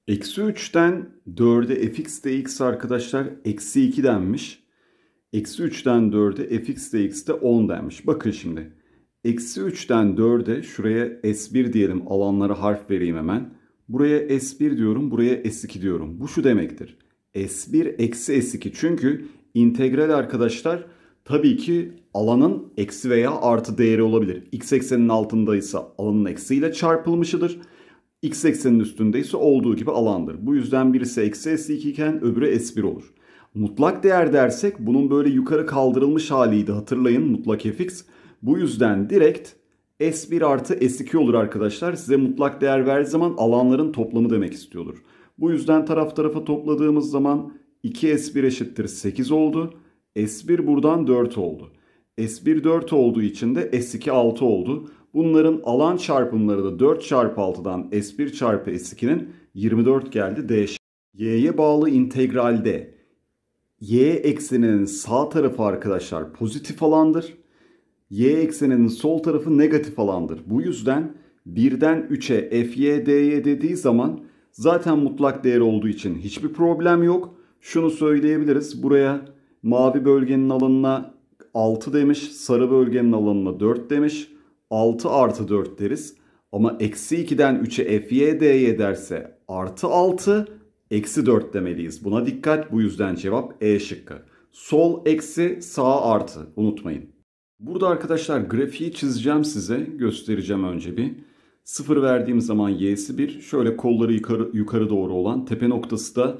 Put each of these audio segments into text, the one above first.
Eksi 3'ten 4'e fx dx arkadaşlar eksi 2 denmiş. Eksi 3'ten 4'e fx dx de 10 denmiş. Bakın şimdi. Eksi 3'ten 4'e şuraya s1 diyelim, alanlara harf vereyim hemen. Buraya s1 diyorum, buraya s2 diyorum. Bu şu demektir. S1 eksi s2, çünkü integral arkadaşlar tabii ki alanın eksi veya artı değeri olabilir. X eksenin altındaysa alanın eksiyle çarpılmışıdır. X eksenin üstündeyse olduğu gibi alandır. Bu yüzden birisi eksi s2 iken öbürü s1 olur. Mutlak değer dersek bunun böyle yukarı kaldırılmış haliydi, hatırlayın, mutlak fx. Bu yüzden direkt s1 artı s2 olur arkadaşlar. Size mutlak değer verdiği zaman alanların toplamı demek istiyordur. Bu yüzden taraf tarafa topladığımız zaman 2s1 eşittir 8 oldu. S1 buradan 4 oldu. S1 4 olduğu için de S2 6 oldu. Bunların alan çarpımları da 4 çarpı 6'dan S1 çarpı S2'nin 24 geldi. D. Y'ye bağlı integralde y ekseninin sağ tarafı arkadaşlar pozitif alandır. Y ekseninin sol tarafı negatif alandır. Bu yüzden 1'den 3'e fy dy dediği zaman zaten mutlak değer olduğu için hiçbir problem yok. Şunu söyleyebiliriz. Buraya mavi bölgenin alanına 6 demiş. Sarı bölgenin alanına 4 demiş. 6 artı 4 deriz. Ama eksi 2'den 3'e fy dy derse artı 6 eksi 4 demeliyiz. Buna dikkat. Bu yüzden cevap E şıkkı. Sol eksi, sağ artı. Unutmayın. Burada arkadaşlar grafiği çizeceğim size. Göstereceğim önce bir. 0 verdiğim zaman y'si 1. Şöyle kolları yukarı doğru olan, tepe noktası da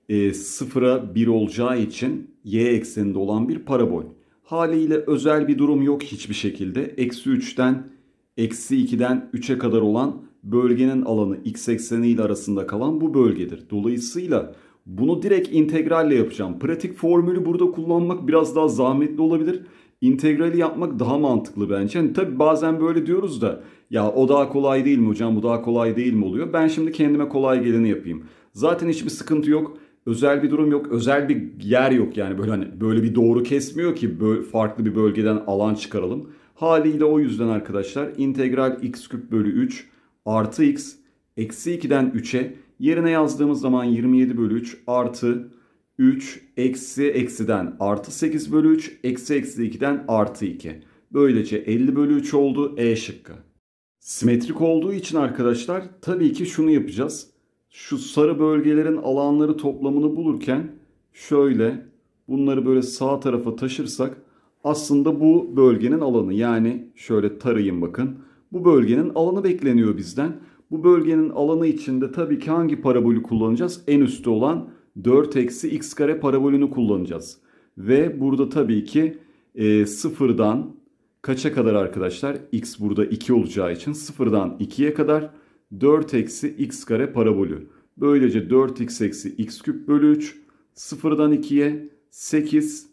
0'a 1 olacağı için y ekseninde olan bir parabol. Haliyle özel bir durum yok hiçbir şekilde. Eksi 3'ten eksi 2'den 3'e kadar olan bölgenin alanı x ekseni ile arasında kalan bu bölgedir. Dolayısıyla bunu direkt integralle yapacağım. Pratik formülü burada kullanmak biraz daha zahmetli olabilir. İntegrali yapmak daha mantıklı bence. Yani tabii bazen böyle diyoruz da ya o daha kolay değil mi hocam, bu daha kolay değil mi oluyor. Ben şimdi kendime kolay geleni yapayım. Zaten hiçbir sıkıntı yok. Özel bir durum yok. Özel bir yer yok yani, böyle hani böyle bir doğru kesmiyor ki böyle farklı bir bölgeden alan çıkaralım. Haliyle o yüzden arkadaşlar integral x küp bölü 3 artı x eksi 2'den 3'e yerine yazdığımız zaman 27 bölü 3 artı 3 eksi eksiden artı 8 bölü 3 eksi eksi 2'den artı 2. Böylece 50 bölü 3 oldu, E şıkkı. Simetrik olduğu için arkadaşlar tabii ki şunu yapacağız. Şu sarı bölgelerin alanları toplamını bulurken şöyle bunları böyle sağ tarafa taşırsak aslında bu bölgenin alanı, yani şöyle tarayayım bakın. Bu bölgenin alanı bekleniyor bizden. Bu bölgenin alanı içinde tabii ki hangi parabolü kullanacağız? En üstte olan 4 eksi x kare parabolünü kullanacağız. Ve burada tabii ki sıfırdan kaça kadar arkadaşlar? X burada 2 olacağı için sıfırdan 2'ye kadar 4 eksi x kare parabolü. Böylece 4x eksi x küp bölü 3 sıfırdan 2'ye 8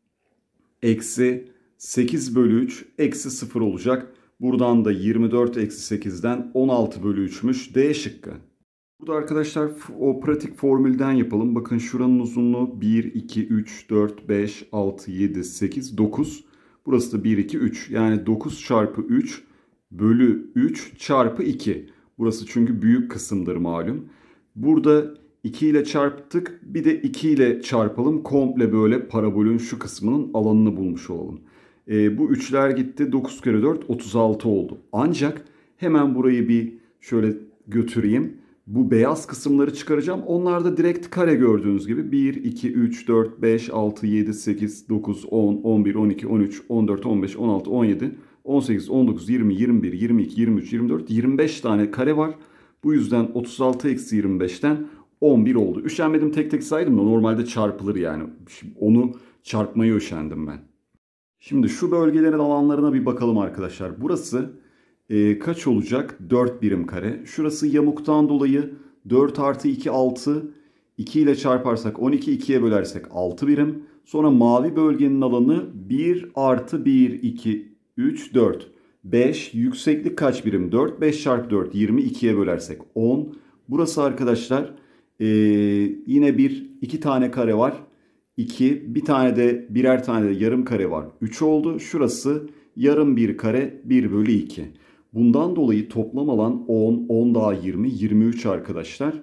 eksi 8 bölü 3 eksi 0 olacak. Buradan da 24 eksi 8'den 16 bölü 3'müş. D şıkkı. Burada arkadaşlar o pratik formülden yapalım. Bakın şuranın uzunluğu 1, 2, 3, 4, 5, 6, 7, 8, 9. Burası da 1, 2, 3. Yani 9 çarpı 3 bölü 3 çarpı 2. Burası çünkü büyük kısımdır malum. Burada 2 ile çarptık. Bir de 2 ile çarpalım. Komple böyle parabolün şu kısmının alanını bulmuş olalım. Bu 3'ler gitti. 9 kere 4 36 oldu. Ancak hemen burayı bir şöyle götüreyim. Bu beyaz kısımları çıkaracağım. Onlar da direkt kare, gördüğünüz gibi. 1, 2, 3, 4, 5, 6, 7, 8, 9, 10, 11, 12, 13, 14, 15, 16, 17, 18, 19, 20, 21, 22, 23, 24, 25 tane kare var. Bu yüzden 36 eksi 25'ten 11 oldu. Üşenmedim, tek tek saydım da normalde çarpılır yani. Onu çarpmaya üşendim ben. Şimdi şu bölgelerin alanlarına bir bakalım arkadaşlar. Burası kaç olacak? 4 birim kare. Şurası yamuktan dolayı 4 artı 2 6. 2 ile çarparsak 12, 2'ye bölersek 6 birim. Sonra mavi bölgenin alanı 1 artı 1, 2, 3, 4. 5. Yükseklik kaç birim? 4. 5 çarpı 4, 20. 2'ye bölersek 10. Burası arkadaşlar yine 2 tane kare var. 2, bir tane de birer tane de yarım kare var. 3 oldu. Şurası yarım bir kare, 1 bölü 2. Bundan dolayı toplam alan 10, 10 daha 20, 23 arkadaşlar.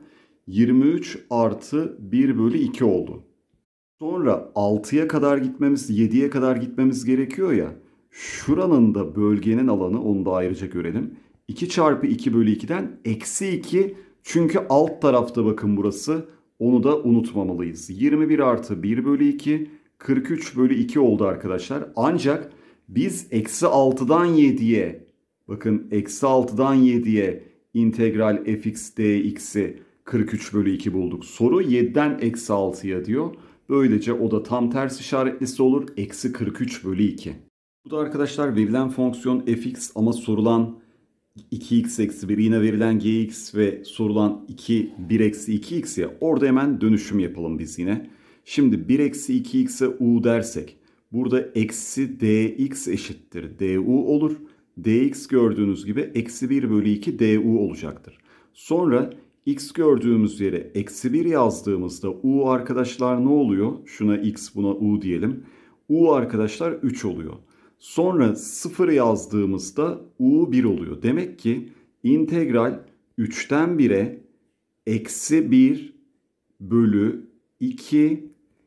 23 artı 1 bölü 2 oldu. Sonra 6'ya kadar gitmemiz, 7'ye kadar gitmemiz gerekiyor ya. Şuranın da bölgenin alanı, onu da ayrıca görelim. 2 çarpı 2 bölü 2'den eksi 2. Çünkü alt tarafta bakın burası. Onu da unutmamalıyız. 21 artı 1 bölü 2. 43 bölü 2 oldu arkadaşlar. Ancak biz eksi 6'dan 7'ye, bakın eksi 6'dan 7'ye integral fx dx'i 43 bölü 2 bulduk. Soru 7'den eksi 6'ya diyor. Böylece o da tam ters işaretlisi olur. Eksi 43 bölü 2. Bu da arkadaşlar verilen fonksiyon fx ama sorulan 2x eksi 1, yine verilen gx ve sorulan 1 eksi 2x ya. Orada hemen dönüşüm yapalım biz yine. Şimdi 1 eksi 2x'e u dersek burada eksi dx eşittir du olur. Dx gördüğünüz gibi eksi 1 bölü 2 du olacaktır. Sonra x gördüğümüz yere eksi 1 yazdığımızda u arkadaşlar ne oluyor? Şuna x, buna u diyelim. U arkadaşlar 3 oluyor. Sonra 0 yazdığımızda u 1 oluyor. Demek ki integral 3'ten 1'e eksi 1 bölü 2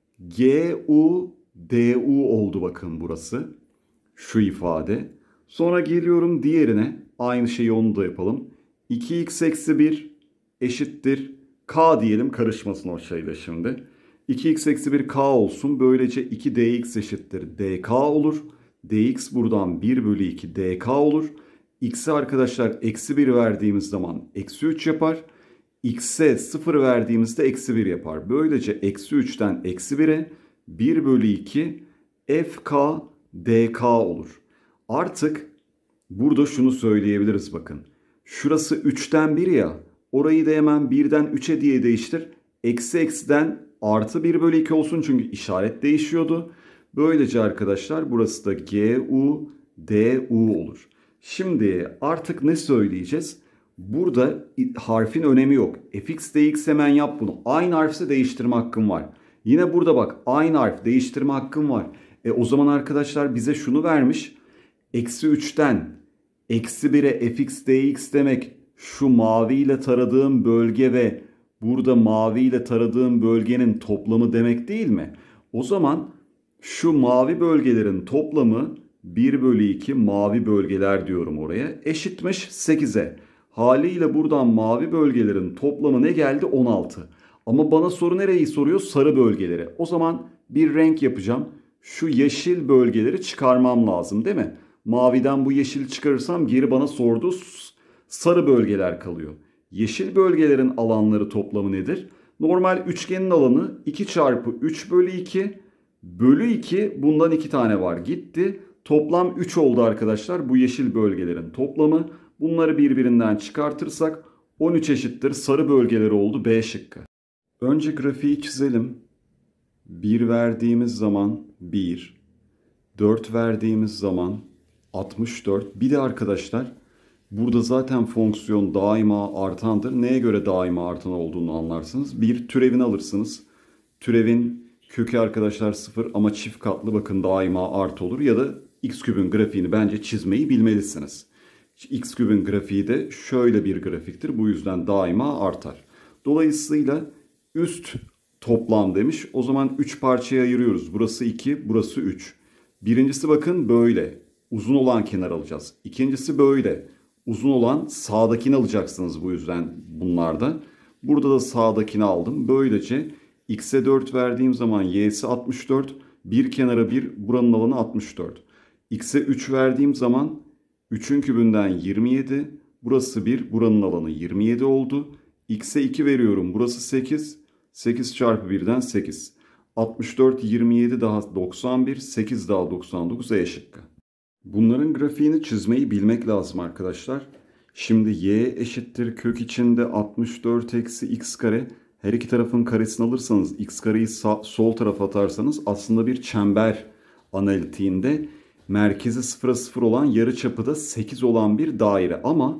gu du oldu bakın burası. Şu ifade. Sonra geliyorum diğerine. Aynı şeyi onu da yapalım. 2x eksi 1 eşittir k diyelim, karışmasın o şeyle şimdi. 2x eksi 1 k olsun. Böylece 2 dx eşittir dk olur. Dx buradan 1 bölü 2 dk olur. X'e arkadaşlar eksi 1 verdiğimiz zaman eksi 3 yapar. X'e 0 verdiğimizde eksi 1 yapar. Böylece eksi 3'ten eksi 1'e 1 bölü 2 fk dk olur. Artık burada şunu söyleyebiliriz bakın. Şurası 3'ten 1 ya. Orayı da hemen 1'den 3'e diye değiştir. Eksi eksiden artı 1 bölü 2 olsun çünkü işaret değişiyordu. Böylece arkadaşlar burası da gu du olur. Şimdi artık ne söyleyeceğiz? Burada harfin önemi yok. Fx dx hemen yap bunu. Aynı harfse değiştirme hakkım var. Yine burada bak aynı harf, değiştirme hakkım var. O zaman arkadaşlar bize şunu vermiş. Eksi 3'ten eksi 1'e fx dx demek şu maviyle taradığım bölge ve burada maviyle taradığım bölgenin toplamı demek değil mi? O zaman şu mavi bölgelerin toplamı 1 bölü 2 mavi bölgeler diyorum oraya, eşitmiş 8'e. Haliyle buradan mavi bölgelerin toplamı ne geldi? 16. Ama bana soru nereyi soruyor? Sarı bölgeleri. O zaman bir renk yapacağım. Şu yeşil bölgeleri çıkarmam lazım değil mi? Maviden bu yeşili çıkarırsam geri bana sorduğu sarı bölgeler kalıyor. Yeşil bölgelerin alanları toplamı nedir? Normal üçgenin alanı 2 çarpı 3 bölü 2 bölü 2, bundan 2 tane var gitti. Toplam 3 oldu arkadaşlar bu yeşil bölgelerin toplamı. Bunları birbirinden çıkartırsak 13 eşittir sarı bölgeleri oldu, B şıkkı. Önce grafiği çizelim. 1 verdiğimiz zaman 1, 4 verdiğimiz zaman 64. Bir de arkadaşlar burada zaten fonksiyon daima artandır. Neye göre daima artan olduğunu anlarsınız. Bir türevini alırsınız. Türevin kökü arkadaşlar 0 ama çift katlı, bakın daima artı olur. Ya da x küpün grafiğini bence çizmeyi bilmelisiniz. X küpün grafiği de şöyle bir grafiktir. Bu yüzden daima artar. Dolayısıyla üst toplam demiş. O zaman 3 parçaya ayırıyoruz. Burası 2, burası 3. Birincisi bakın böyle. Uzun olan kenar alacağız. İkincisi böyle. Uzun olan sağdakini alacaksınız bu yüzden bunlarda. Burada da sağdakini aldım. Böylece x'e 4 verdiğim zaman y'si 64. Bir kenara 1, buranın alanı 64. X'e 3 verdiğim zaman 3'ün kübünden 27. Burası 1, buranın alanı 27 oldu. X'e 2 veriyorum. Burası 8. 8 çarpı 1'den 8. 64, 27 daha 91, 8 daha 99, E şıkkı. Bunların grafiğini çizmeyi bilmek lazım arkadaşlar. Şimdi y eşittir kök içinde 64 eksi x kare. Her iki tarafın karesini alırsanız, x kareyi sol tarafa atarsanız aslında bir çember analitiğinde merkezi 0'a 0 olan, yarıçapı da 8 olan bir daire. Ama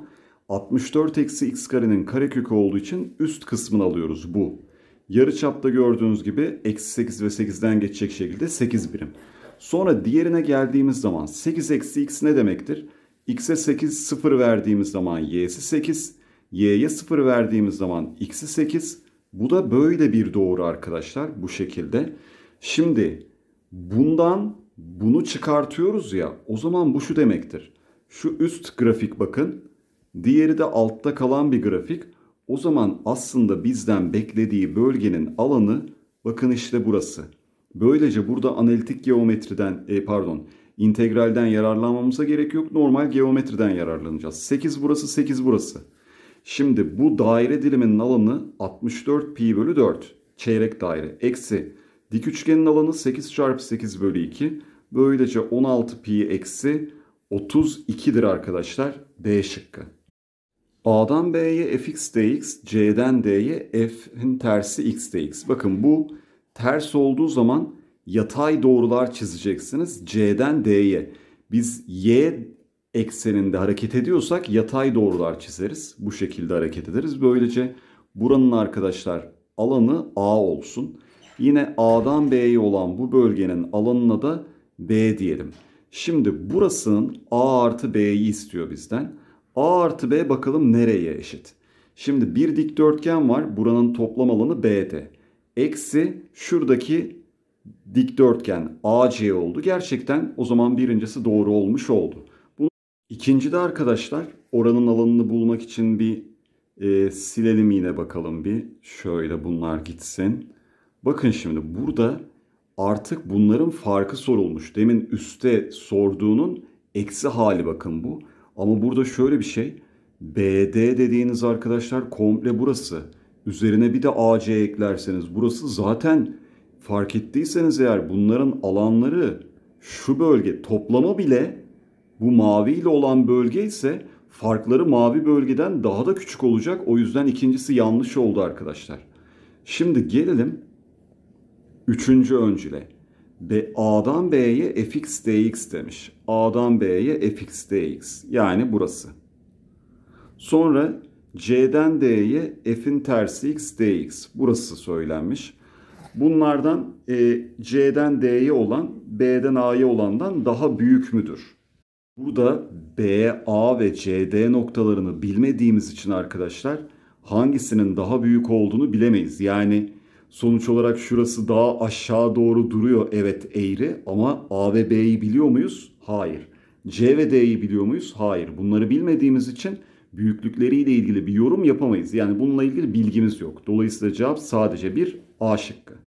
64 eksi x karenin karekökü olduğu için üst kısmını alıyoruz bu. Yarıçapta gördüğünüz gibi eksi 8 ve 8'den geçecek şekilde 8 birim. Sonra diğerine geldiğimiz zaman 8 eksi x ne demektir? X'e 8, 0 verdiğimiz zaman y'si 8. Y'ye 0 verdiğimiz zaman x'i 8. Bu da böyle bir doğru arkadaşlar, bu şekilde. Şimdi bundan bunu çıkartıyoruz ya, o zaman bu şu demektir. Şu üst grafik bakın, diğeri de altta kalan bir grafik. O zaman aslında bizden beklediği bölgenin alanı bakın işte burası. Böylece burada analitik geometriden integralden yararlanmamıza gerek yok. Normal geometriden yararlanacağız. 8 burası, 8 burası. Şimdi bu daire diliminin alanı 64 pi bölü 4. Çeyrek daire. Eksi dik üçgenin alanı 8 çarpı 8 bölü 2. Böylece 16 pi eksi 32'dir arkadaşlar. D şıkkı. A'dan B'ye fx dx, C'den D'ye f'in tersi x dx. Bakın bu ters olduğu zaman yatay doğrular çizeceksiniz. C'den D'ye. Biz y ekseninde hareket ediyorsak yatay doğrular çizeriz. Bu şekilde hareket ederiz. Böylece buranın arkadaşlar alanı A olsun. Yine A'dan B'ye olan bu bölgenin alanına da B diyelim. Şimdi burasının A artı B'yi istiyor bizden. A artı B bakalım nereye eşit? Şimdi bir dikdörtgen var. Buranın toplam alanı B'de. Eksi şuradaki dikdörtgen AC oldu. Gerçekten o zaman birincisi doğru olmuş oldu. İkinci de arkadaşlar oranın alanını bulmak için bir silelim yine bakalım bir. Şöyle bunlar gitsin. Bakın şimdi burada artık bunların farkı sorulmuş. Demin üstte sorduğunun eksi hali bakın bu. Ama burada şöyle bir şey. BD dediğiniz arkadaşlar komple burası. Üzerine bir de AC eklerseniz burası zaten fark ettiyseniz eğer bunların alanları şu bölge toplamı bile bu mavi ile olan bölge ise farkları mavi bölgeden daha da küçük olacak. O yüzden ikincisi yanlış oldu arkadaşlar. Şimdi gelelim üçüncü öncüle. A'dan B'ye fx dx demiş. A'dan B'ye fx dx. Yani burası. Sonra C'den D'ye f'in tersi x dx. Burası söylenmiş. Bunlardan C'den D'ye olan B'den A'ya olandan daha büyük müdür? Burada B, A ve CD noktalarını bilmediğimiz için arkadaşlar hangisinin daha büyük olduğunu bilemeyiz. Yani sonuç olarak şurası daha aşağı doğru duruyor. Evet eğri ama A ve B'yi biliyor muyuz? Hayır. C ve D'yi biliyor muyuz? Hayır. Bunları bilmediğimiz için büyüklükleriyle ilgili bir yorum yapamayız. Yani bununla ilgili bilgimiz yok. Dolayısıyla cevap sadece bir A şıkkı.